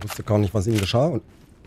wusste gar nicht, was ihm geschah. Und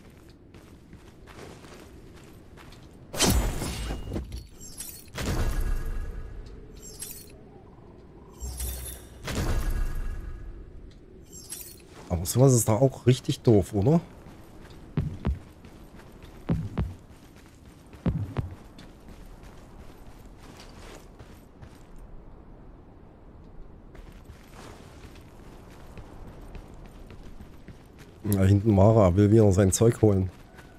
aber sowas ist da auch richtig doof, oder? Da hinten Mara will wieder sein Zeug holen.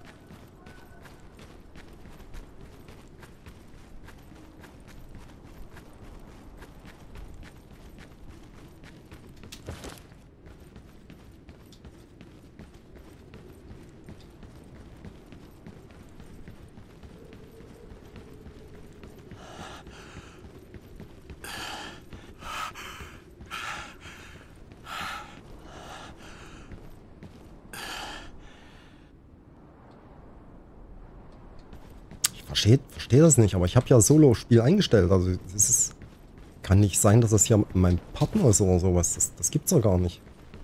Verstehe das nicht, aber ich habe ja Solo-Spiel eingestellt. Also es ist, kann nicht sein, dass das hier mein Partner ist oder sowas. Das gibt's ja gar nicht.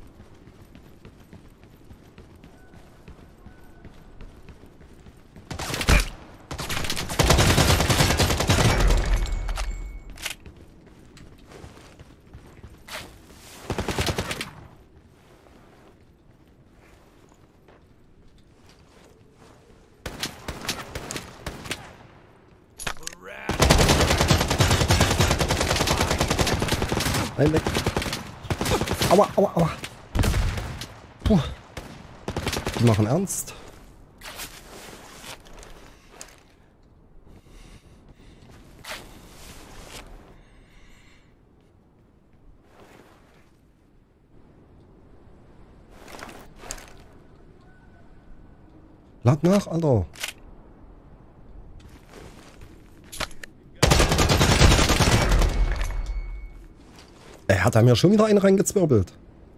Nein, weg. Aua, aua, aua. Puh. Die machen ernst. Lad nach, Alter. Er hat da mir schon wieder einen reingezwirbelt.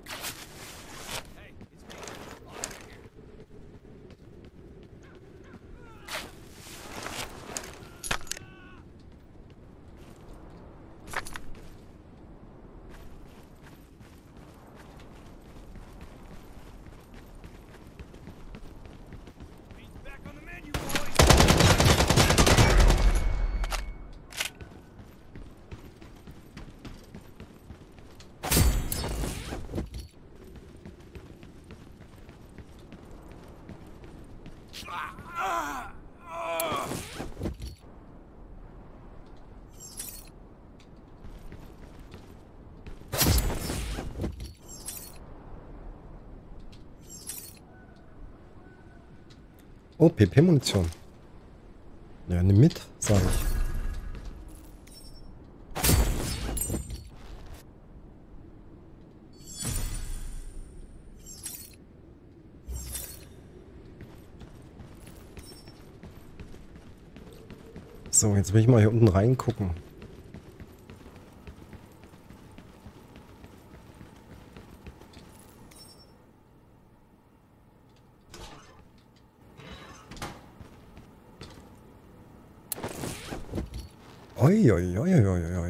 Oh, PP-Munition. Ja, nimm mit, sage ich. So, jetzt will ich mal hier unten reingucken. Oi, oi, oi, oi, oi.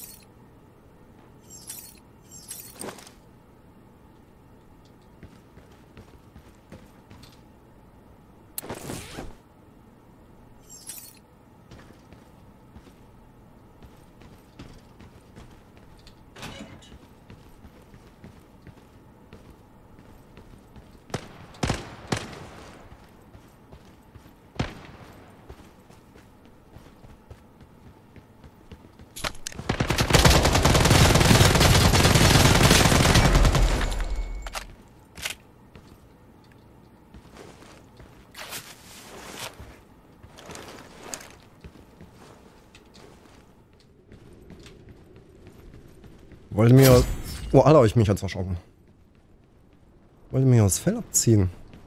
Wollte mir... Oh, Alter, ich mich jetzt erschrocken. Wollte mir das Fell abziehen.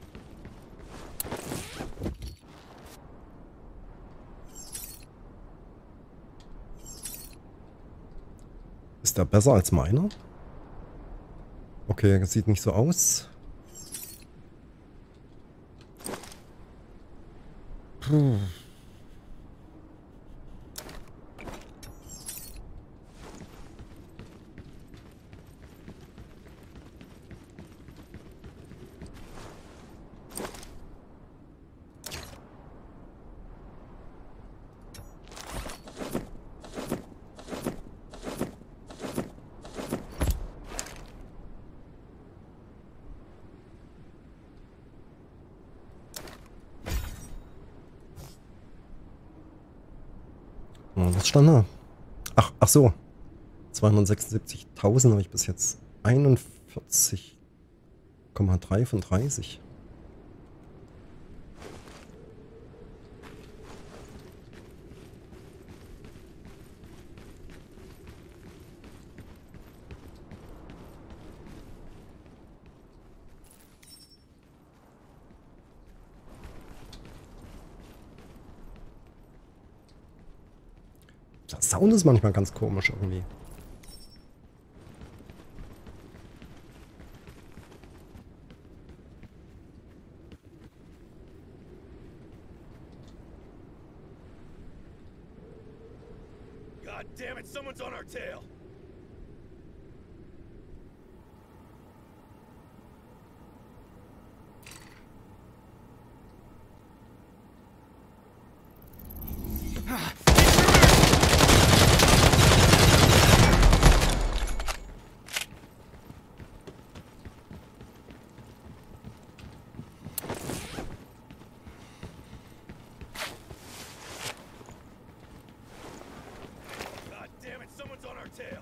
Ist der besser als meiner? Okay, das sieht nicht so aus. Puh. Was stand da? Ach so. 276.000 habe ich bis jetzt. 41,3 von 30. Der Sound ist manchmal ganz komisch irgendwie. God damn it, someone's on our tail. Someone's on our tail.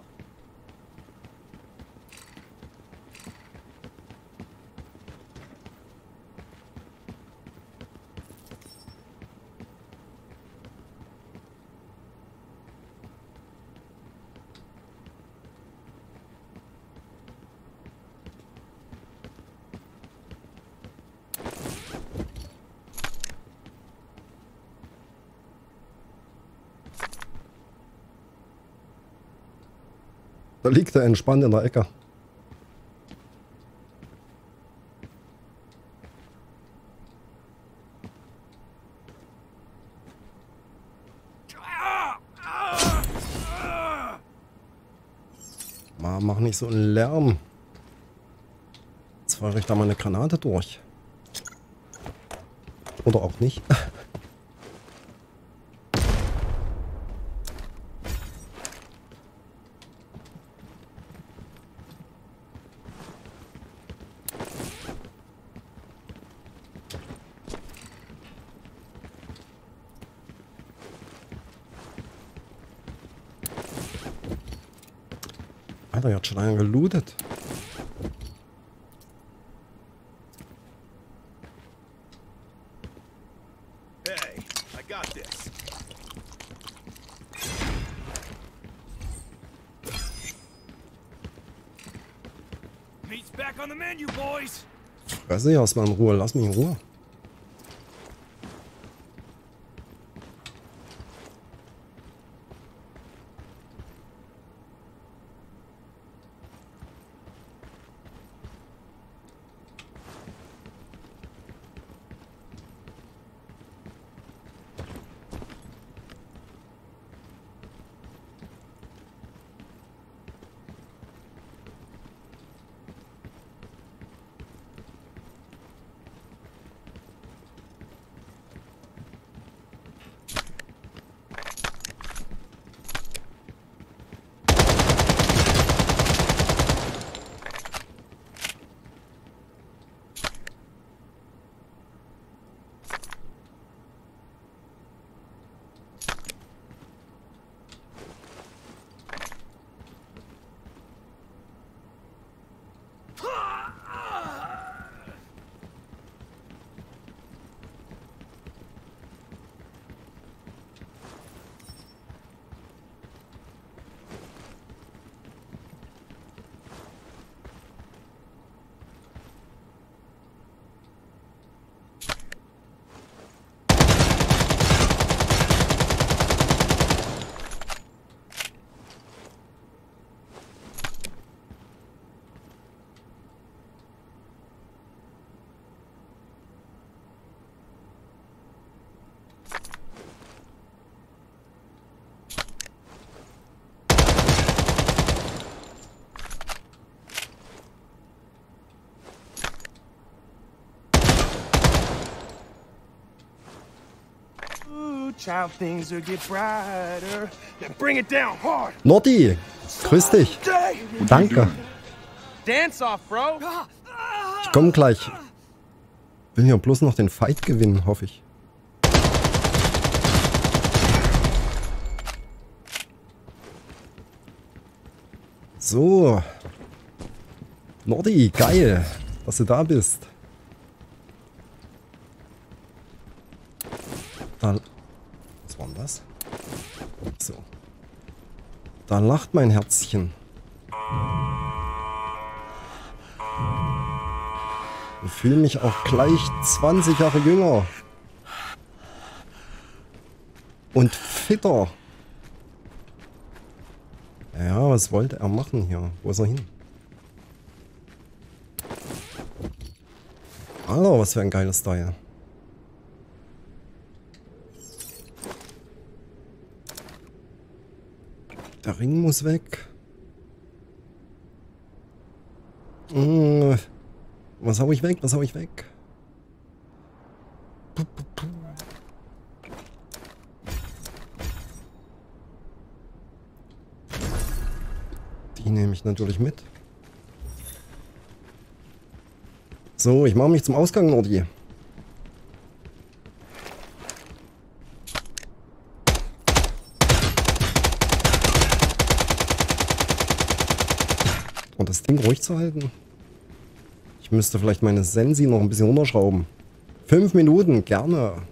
Da liegt er entspannt in der Ecke. Mach nicht so einen Lärm. Jetzt fahre ich da mal eine Granate durch. Oder auch nicht. Alter, er hat schon einen gelootet. Hey, I got this. Meat's back on the menu, boys. Fresse erstmal in Ruhe, lass mich in Ruhe. Child things will get brighter. Then bring it down hard. Nordi, grüß dich. Danke. Dance off, bro. Ich komme gleich. Will ja bloß noch den Fight gewinnen, hoffe ich. So. Nordi, geil, dass du da bist. Da, was war denn das? So. Da lacht mein Herzchen. Ich fühle mich auch gleich 20 Jahre jünger. Und fitter. Ja, was wollte er machen hier? Wo ist er hin? Alter, was für ein geiles Style. Der Ring muss weg. Was hau ich weg? Was hau ich weg? Die nehme ich natürlich mit. So, ich mache mich zum Ausgang, Nordi. Und das Ding ruhig zu halten. Ich müsste vielleicht meine Sensi noch ein bisschen runterschrauben. 5 Minuten, gerne.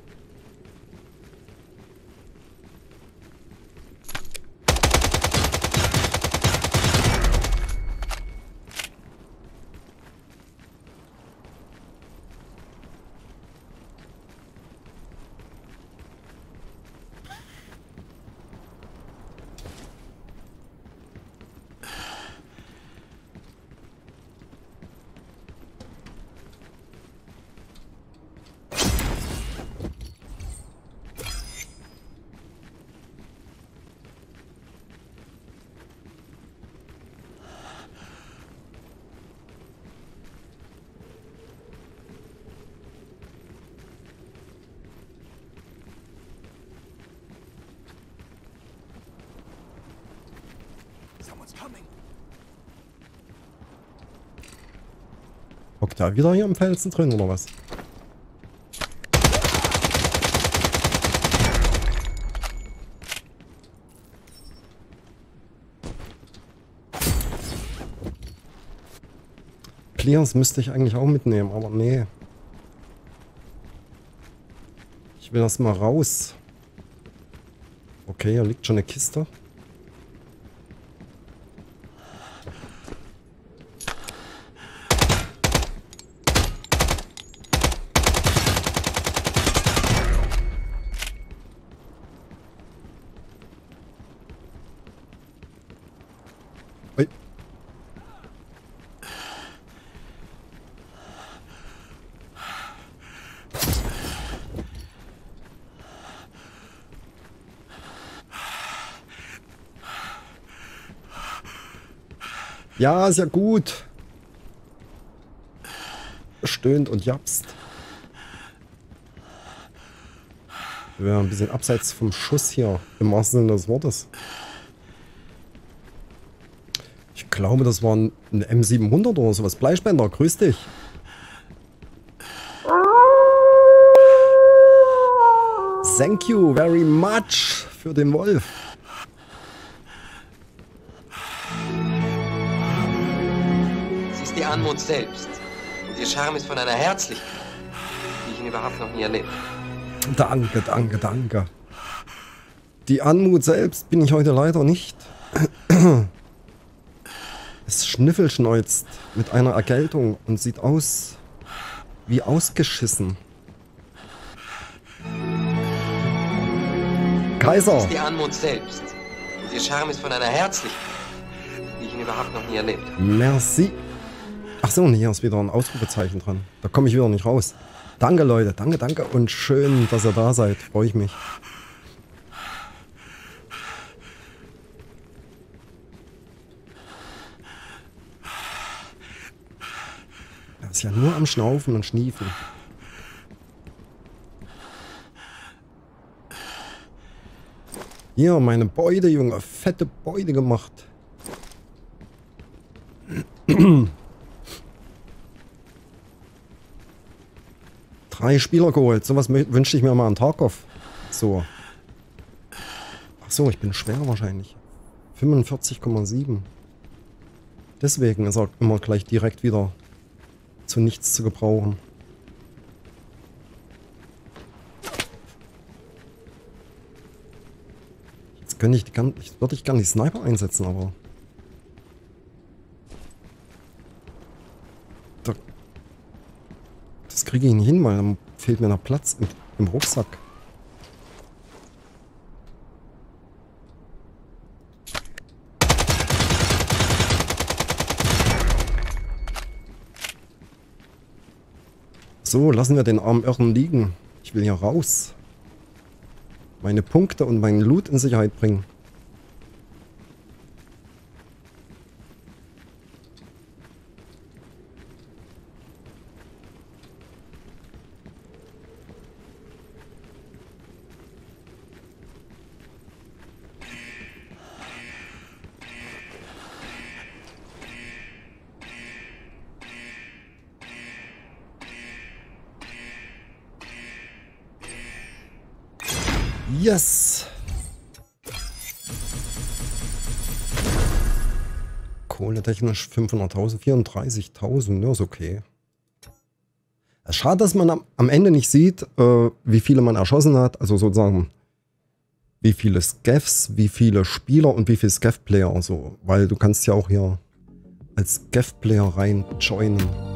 Hockt da wieder hier im Felsen drin, oder was? Clears müsste ich eigentlich auch mitnehmen, aber nee. Ich will erst mal raus. Okay, hier liegt schon eine Kiste. Ui. Ja, ist ja gut. Stöhnt und japst. Wir wären ein bisschen abseits vom Schuss hier, im wahrsten Sinne des Wortes. Ich glaube, das war ein M700 oder sowas. Bleispender, grüß dich. Thank you very much für den Wolf. Sie ist die Anmut selbst. Und ihr Charme ist von einer Herzlichkeit, die ich ihn überhaupt noch nie erlebt. Danke, danke, danke. Die Anmut selbst bin ich heute leider nicht. Es schnüffelschneuzt mit einer Erkältung und sieht aus wie ausgeschissen. Kaiser! Sie ist die Anmut selbst. Und ihr Charme ist von einer Herzlichkeit, die ich ihn überhaupt noch nie erlebt habe. Merci. Ach so, und hier ist wieder ein Ausrufezeichen dran. Da komme ich wieder nicht raus. Danke, Leute. Danke, danke. Und schön, dass ihr da seid. Freue ich mich. Er ist ja nur am Schnaufen und Schniefen. Hier, meine Beute, Junge. Fette Beute gemacht. 3 Spieler geholt. Sowas wünschte ich mir mal an Tarkov. So. Ach so, ich bin schwer wahrscheinlich. 45,7. Deswegen ist er immer gleich direkt wieder zu nichts zu gebrauchen. Jetzt könnte würde ich gerne die Sniper einsetzen, aber... Das kriege ich nicht hin, weil dann fehlt mir noch Platz im Rucksack. So, lassen wir den armen Irren liegen. Ich will hier raus. Meine Punkte und meinen Loot in Sicherheit bringen. Yes! Kohletechnisch 500.000, 34.000, ja, ist okay. Schade, dass man am Ende nicht sieht, wie viele man erschossen hat, also sozusagen wie viele Scavs, wie viele Spieler und wie viele Scav-Player, also, weil du kannst ja auch hier als Scav-Player rein joinen.